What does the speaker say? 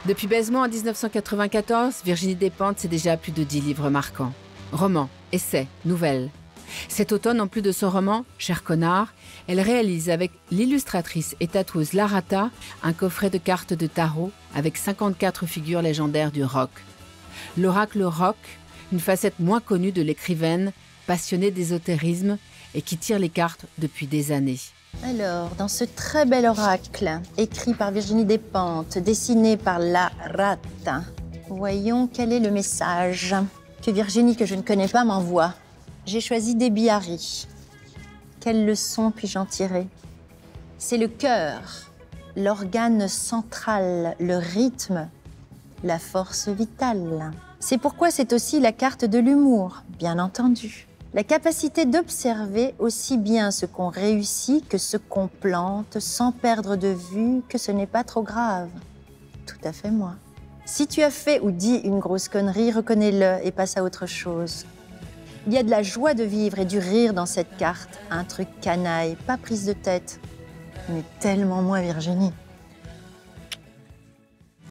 Depuis Baisement en 1994, Virginie Despentes, c'est déjà plus de 10 livres marquants. Romans, essais, nouvelles. Cet automne, en plus de son roman « Cher connard », elle réalise avec l'illustratrice et tatoueuse Larata un coffret de cartes de tarot avec 54 figures légendaires du rock. L'oracle rock, une facette moins connue de l'écrivaine, passionnée d'ésotérisme et qui tire les cartes depuis des années. Alors, dans ce très bel oracle, écrit par Virginie Despentes, dessiné par Larata, voyons quel est le message que Virginie, que je ne connais pas, m'envoie. J'ai choisi Déby Harry. Quelle leçon puis-je en tirer? C'est le cœur, l'organe central, le rythme, la force vitale. C'est pourquoi c'est aussi la carte de l'humour, bien entendu. La capacité d'observer aussi bien ce qu'on réussit que ce qu'on plante, sans perdre de vue que ce n'est pas trop grave. Tout à fait moi. Si tu as fait ou dit une grosse connerie, reconnais-le et passe à autre chose. Il y a de la joie de vivre et du rire dans cette carte. Un truc canaille, pas prise de tête, mais tellement moins Virginie.